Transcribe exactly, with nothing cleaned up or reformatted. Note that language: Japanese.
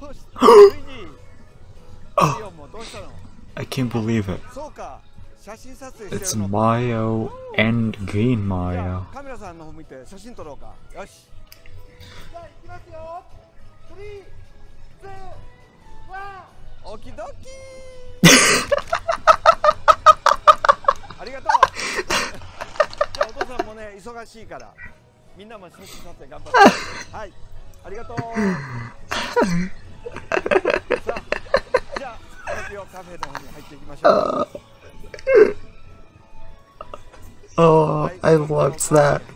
I can't believe it. It's Mayo and Green Mayo. Uh, oh, I loved that.